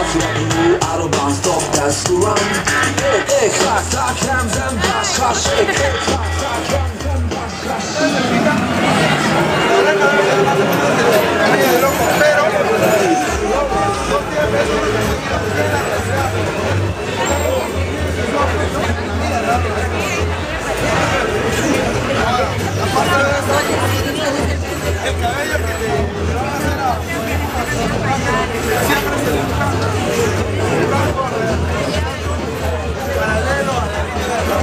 that's what we do. I don't bounce, stop, that's the run. Hey, clack, clack, hands and bash, bash, hey, clack, clack, hands and bash, el cabello que le van a hacer a paralelo a la línea de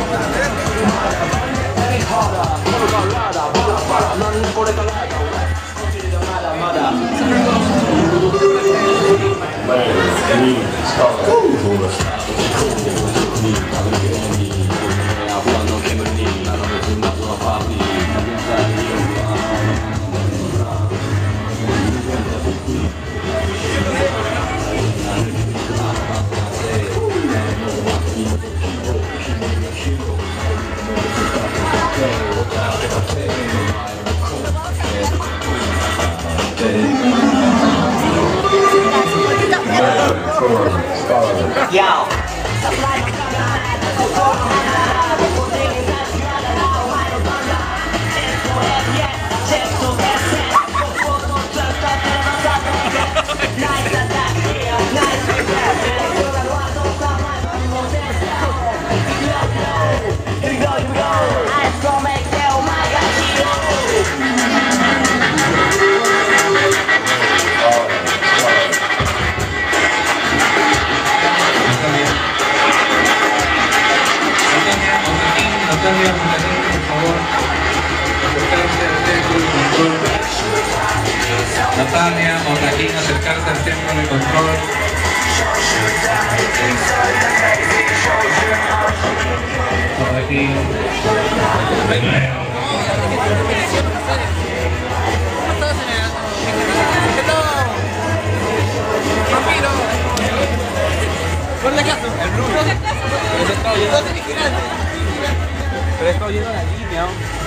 Natalia, Monaquín, acercarse al centro de control. Monaquín. Pero está oyendo la línea.